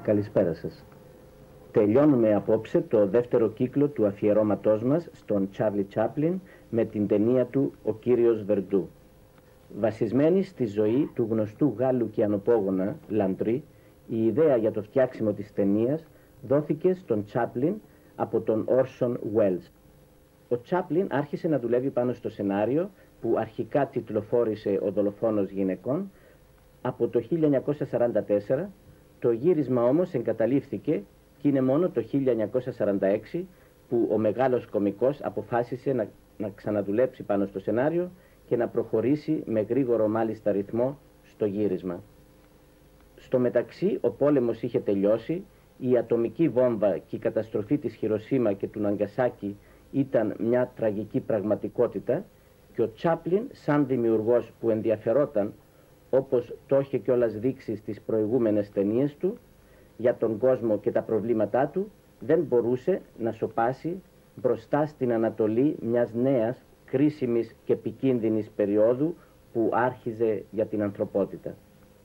Καλησπέρα σας. Τελειώνουμε απόψε το δεύτερο κύκλο του αφιερώματός μας στον Τσάρλι Τσάπλιν με την ταινία του «Ο κύριος Βερντού». Βασισμένη στη ζωή του γνωστού Γάλλου κιανοπόγωνα Λαντρί, η ιδέα για το φτιάξιμο της ταινίας δόθηκε στον Τσάπλιν από τον Όρσον Welles. Ο Τσάπλιν άρχισε να δουλεύει πάνω στο σενάριο που αρχικά τιτλοφόρησε «Ο δολοφόνος γυναικών» από το 1944. Το γύρισμα όμως εγκαταλείφθηκε και είναι μόνο το 1946 που ο μεγάλος κωμικός αποφάσισε να ξαναδουλέψει πάνω στο σενάριο και να προχωρήσει με γρήγορο μάλιστα ρυθμό στο γύρισμα. Στο μεταξύ ο πόλεμος είχε τελειώσει, η ατομική βόμβα και η καταστροφή της Χιροσίμα και του Ναγκασάκι ήταν μια τραγική πραγματικότητα και ο Τσάπλιν σαν δημιουργός που ενδιαφερόταν, όπως το είχε κιόλας δείξει στις προηγούμενες ταινίες του, για τον κόσμο και τα προβλήματά του, δεν μπορούσε να σωπάσει μπροστά στην ανατολή μιας νέας, κρίσιμης και επικίνδυνης περίοδου που άρχιζε για την ανθρωπότητα.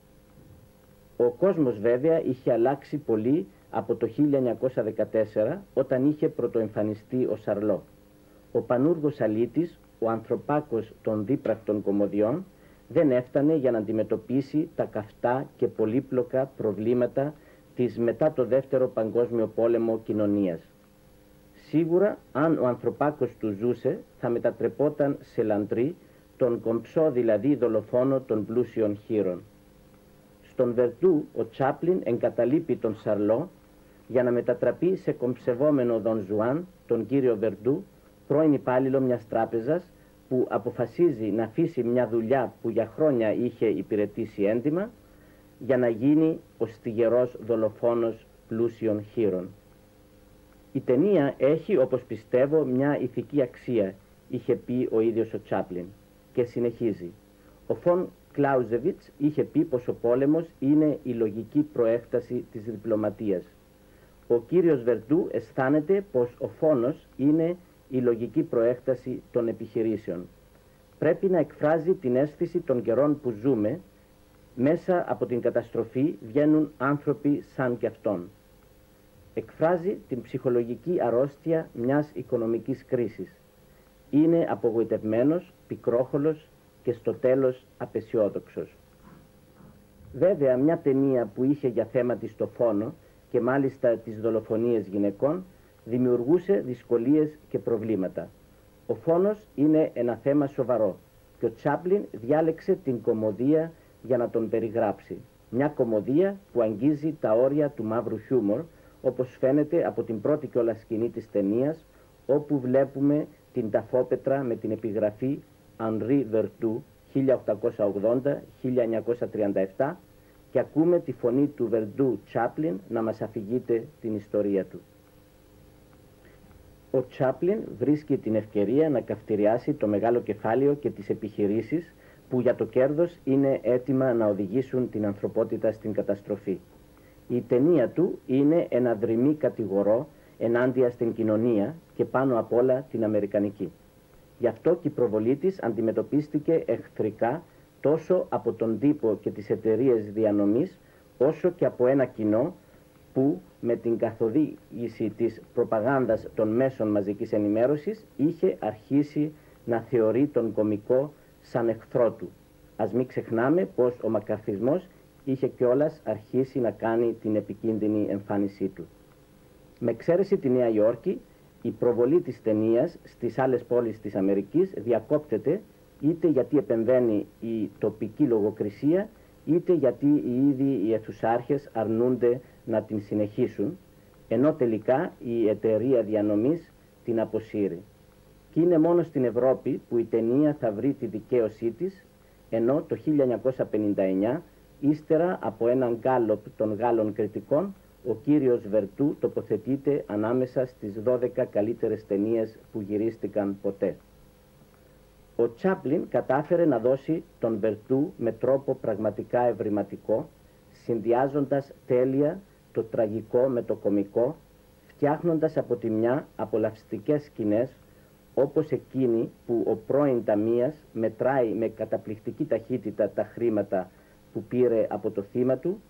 Ο κόσμος βέβαια είχε αλλάξει πολύ από το 1914 όταν είχε πρωτοεμφανιστεί ο Σαρλό. Ο πανούργος αλήτης, ο ανθρωπάκος των δίπρακτων κωμωδιών, δεν έφτανε για να αντιμετωπίσει τα καυτά και πολύπλοκα προβλήματα της μετά το Δεύτερο Παγκόσμιο Πόλεμο κοινωνίας. Σίγουρα, αν ο ανθρωπάκος του ζούσε, θα μετατρεπόταν σε Λαντρί, τον κομψό δηλαδή δολοφόνο των πλούσιων χήρων. Στον Βερντού ο Τσάπλιν εγκαταλείπει τον Σαρλό για να μετατραπεί σε κομψευόμενο Δον Ζουάν, τον κύριο Βερντού, πρώην υπάλληλο μιας τράπεζας, που αποφασίζει να αφήσει μια δουλειά που για χρόνια είχε υπηρετήσει έντιμα για να γίνει ο στιγερός δολοφόνος πλούσιων χήρων. Η ταινία έχει, όπως πιστεύω, μια ηθική αξία, είχε πει ο ίδιος ο Τσάπλιν, και συνεχίζει. Ο Φον Κλάουζεβιτς είχε πει πως ο πόλεμος είναι η λογική προέκταση της διπλωματίας. Ο κύριος Βερντού αισθάνεται πως ο φόνος είναι η λογική προέκταση των επιχειρήσεων. Πρέπει να εκφράζει την αίσθηση των καιρών που ζούμε. Μέσα από την καταστροφή βγαίνουν άνθρωποι σαν κι αυτόν. Εκφράζει την ψυχολογική αρρώστια μιας οικονομικής κρίσης. Είναι απογοητευμένος, πικρόχολος και στο τέλος απεσιόδοξος. Βέβαια, μια ταινία που είχε για θέμα της το φόνο και μάλιστα τις δολοφονίες γυναικών δημιουργούσε δυσκολίες και προβλήματα. Ο φόνος είναι ένα θέμα σοβαρό και ο Τσάπλιν διάλεξε την κωμωδία για να τον περιγράψει. Μια κωμωδία που αγγίζει τα όρια του μαύρου χιούμορ, όπως φαίνεται από την πρώτη κιόλας σκηνή της ταινίας, όπου βλέπουμε την ταφόπετρα με την επιγραφή Henri Vertou 1880-1937 και ακούμε τη φωνή του Βερντού Τσάπλιν να μας αφηγείται την ιστορία του. Ο Τσάπλιν βρίσκει την ευκαιρία να καυτηριάσει το μεγάλο κεφάλαιο και τις επιχειρήσεις που για το κέρδος είναι έτοιμα να οδηγήσουν την ανθρωπότητα στην καταστροφή. Η ταινία του είναι ένα δρυμή κατηγορό ενάντια στην κοινωνία και πάνω απ' όλα την αμερικανική. Γι' αυτό και η προβολή της αντιμετωπίστηκε εχθρικά τόσο από τον τύπο και τις εταιρείες διανομής, όσο και από ένα κοινό που με την καθοδήγηση της προπαγάνδας των μέσων μαζικής ενημέρωσης είχε αρχίσει να θεωρεί τον κωμικό σαν εχθρό του. Ας μην ξεχνάμε πως ο μακαρθισμός είχε κιόλας αρχίσει να κάνει την επικίνδυνη εμφάνισή του. Με εξαίρεση τη Νέα Υόρκη, η προβολή της ταινίας στις άλλες πόλεις της Αμερικής διακόπτεται είτε γιατί επεμβαίνει η τοπική λογοκρισία, είτε γιατί οι ίδιοι οι αιθουσάρχες αρνούνται να την συνεχίσουν, ενώ τελικά η εταιρεία διανομής την αποσύρει. Και είναι μόνο στην Ευρώπη που η ταινία θα βρει τη δικαίωσή της, ενώ το 1959, ύστερα από έναν γκάλοπ των Γάλλων κριτικών, ο κύριος Βερντού τοποθετείται ανάμεσα στις 12 καλύτερες ταινίες που γυρίστηκαν ποτέ. Ο Τσάπλιν κατάφερε να δώσει τον Βερντού με τρόπο πραγματικά ευρηματικό, συνδυάζοντας τέλεια το τραγικό με το κωμικό, φτιάχνοντας από τη μια απολαυστικές σκηνές, όπως εκείνη που ο πρώην ταμείας μετράει με καταπληκτική ταχύτητα τα χρήματα που πήρε από το θύμα του, και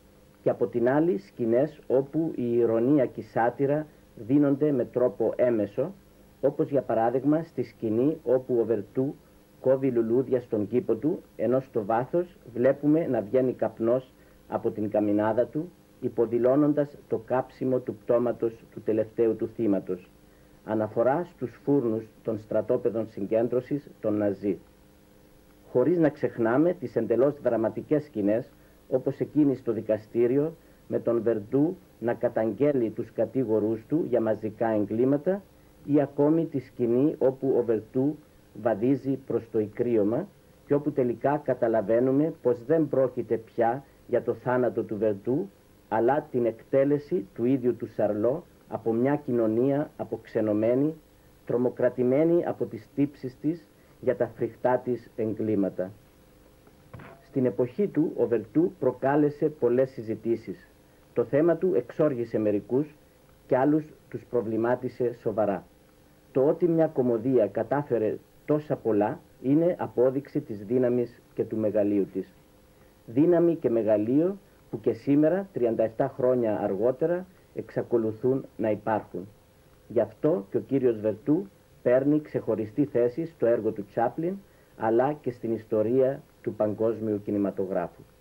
και από την άλλη σκηνές όπου η ηρωνία και η σάτυρα δίνονται με τρόπο έμεσο, όπως για παράδειγμα στη σκηνή όπου ο Βερτού κόβει λουλούδια στον κήπο του, ενώ στο βάθος βλέπουμε να βγαίνει καπνός από την καμινάδα του, υποδηλώνοντας το κάψιμο του πτώματος του τελευταίου του θύματος. Αναφορά στους φούρνους των στρατόπεδων συγκέντρωσης των Ναζί. Χωρίς να ξεχνάμε τις εντελώς δραματικές σκηνές, όπως εκείνη στο δικαστήριο, με τον Βερντού να καταγγέλει τους κατήγορούς του για μαζικά εγκλήματα, ή ακόμη τη σκηνή όπου ο Βερτού βαδίζει προς το ικρίωμα και όπου τελικά καταλαβαίνουμε πως δεν πρόκειται πια για το θάνατο του Βερτού, αλλά την εκτέλεση του ίδιου του Σαρλό από μια κοινωνία αποξενωμένη, τρομοκρατημένη από τις τύψεις της για τα φρικτά της εγκλήματα. Στην εποχή του ο Βερτού προκάλεσε πολλές συζητήσεις. Το θέμα του εξόργησε μερικούς και άλλους τους προβλημάτισε σοβαρά. Το ότι μια κωμωδία κατάφερε τόσα πολλά είναι απόδειξη της δύναμης και του μεγαλείου της. Δύναμη και μεγαλείο που και σήμερα, 37 χρόνια αργότερα, εξακολουθούν να υπάρχουν. Γι' αυτό και ο κύριος Βερτού παίρνει ξεχωριστή θέση στο έργο του Τσάπλιν, αλλά και στην ιστορία του παγκόσμιου κινηματογράφου.